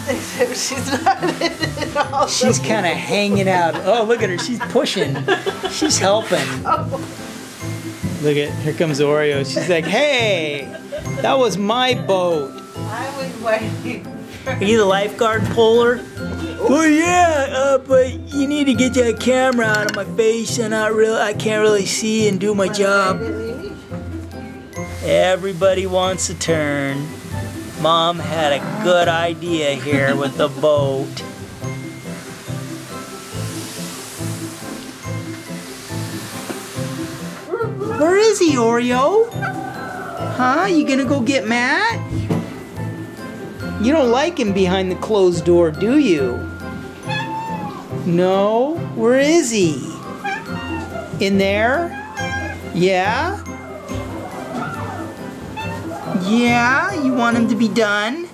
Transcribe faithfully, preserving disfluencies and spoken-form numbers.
Except she's not in it all. She's kind of hanging out. Oh, look at her. She's pushing. She's helping. Oh. Look at, here comes Oreo. She's like, hey, that was my boat. I was waiting. Are you the lifeguard puller? Oh yeah, uh, but you need to get that camera out of my face. And not real, I can't really see and do my job. Everybody wants a turn. Mom had a good idea here with the boat. Where is he, Oreo? Huh? You gonna go get Matt? You don't like him behind the closed door, do you? No? Where is he? In there? Yeah? Yeah? You want him to be done?